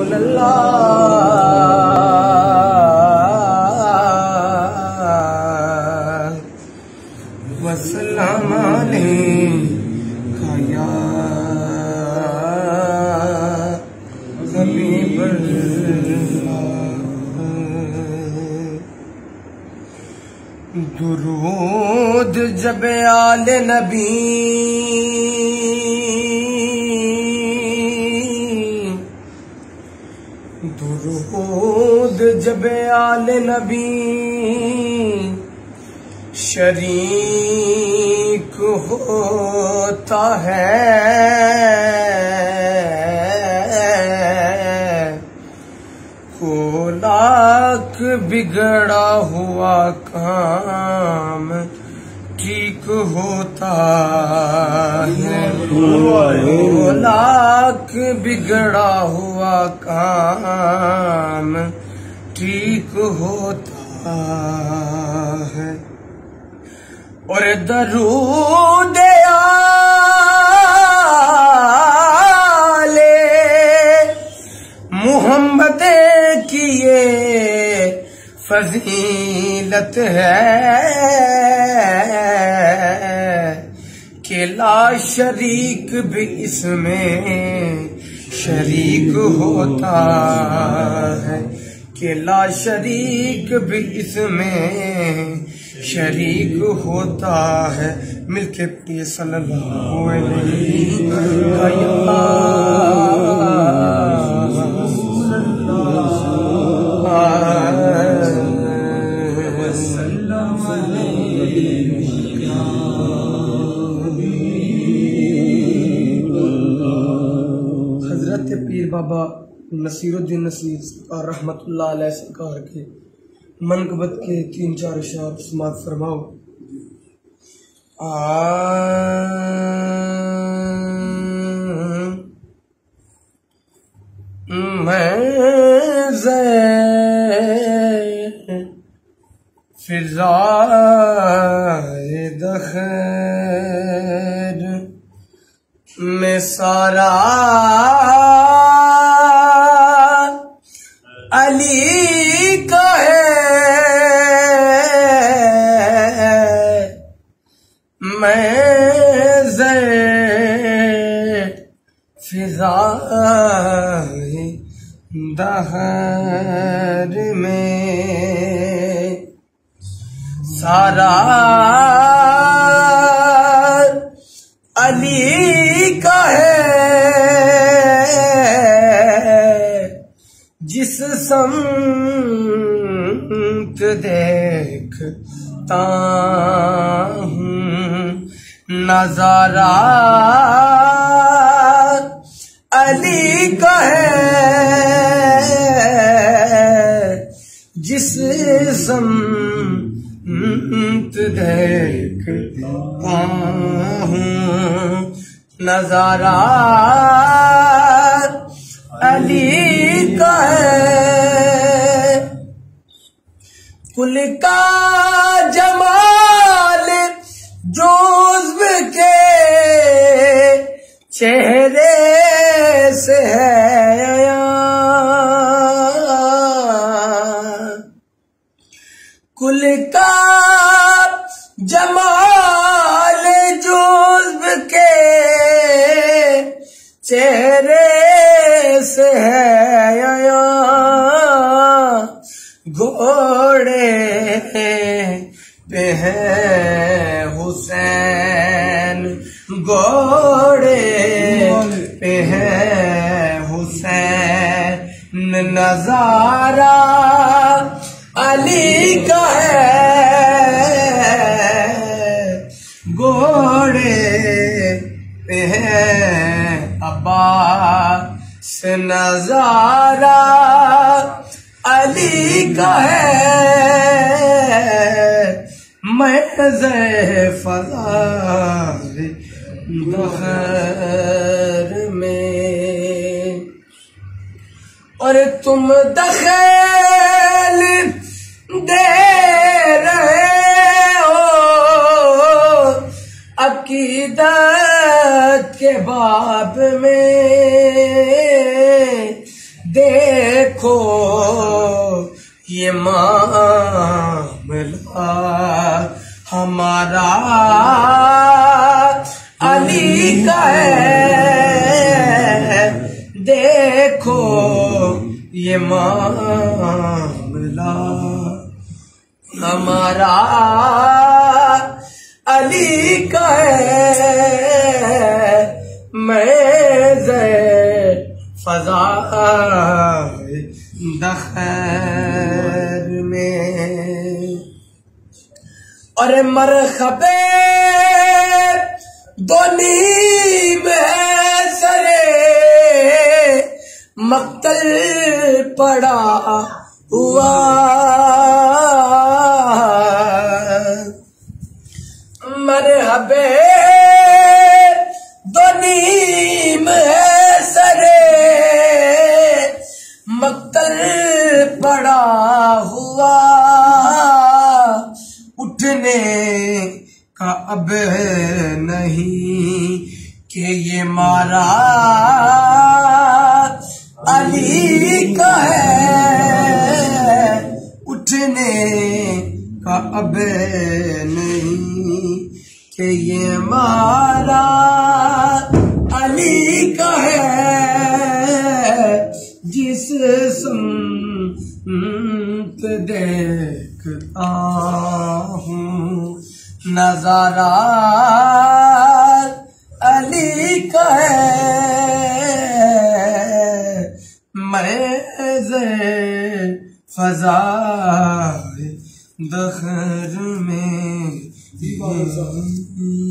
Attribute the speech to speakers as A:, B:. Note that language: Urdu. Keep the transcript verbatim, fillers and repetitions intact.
A: وسلام علیکہ یا حبیب اللہ۔ درود جب آل نبی درود جب آل نبی شریک ہوتا ہے، کو لاکھ بگڑا ہوا کام ٹھیک ہوتا ہے، کو لاکھ بگڑا ہوا کام ٹھیک ہوتا ہے۔ اور درود آل محمد کی یہ فضیلت ہے کہ لا شریک بھی اس میں شریک ہوتا ہے، کہ لا شریک بھی اس میں شریک ہوتا ہے۔ مل کے پڑھیے صلی اللہ علیہ وسلم۔ حضرت پیر بابا نصیر الدین نصیر اور رحمت اللہ علیہ سرکار کے منقبت کے تین چار اشعار سماعت فرماؤ۔ میں فضائے دخیر میں سارا علی کا ہے، میں زیر فضائے دہر میں سارا علی کا ہے، جس سمت دیکھتا ہوں نظارہ علی کا ہے، جس سمت دیکھتا ہوں نظارہ علی کا ہے۔ کل کا جمال جو عضو کے چہرے سے ہے عیاں، کل کا جمال جو عضو کے چہرے سے ہے عیاں، گھوڑے پہ ہے حسین، گھوڑے پہ ہے حسین، نظارہ علی کا ہے، گھوڑے پہ ہے عباس، نظارہ علی کا ہے، محض فضائے دخیر میں۔ اور تم دخیل دے رہے ہو عقیدت کے باب میں، دیکھو یہ معاملہ ہمارا علی کا ہے، دیکھو یہ معاملہ ہمارا علی کا ہے، میں زیر فضا دخیر میں اور مرحبے دو نیم ہے سرے مقتل پڑا ہوا، مرحبے دو نیم ہے سرے مقتل پڑا ہوا، اٹھنے کا اب نہیں کہ یہ مارا علی کا ہے، اٹھنے کا اب نہیں کہ یہ مارا علی کا ہے، جس سمت دیکھتا ہوں نظارہ علی کا ہے، میں زیر فضا دخر میں